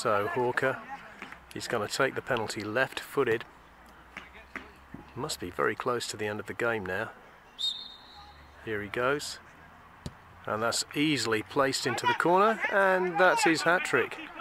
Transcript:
So Hawker, he's going to take the penalty left-footed. Must be very close to the end of the game now. Here he goes. And that's easily placed into the corner, and that's his hat-trick.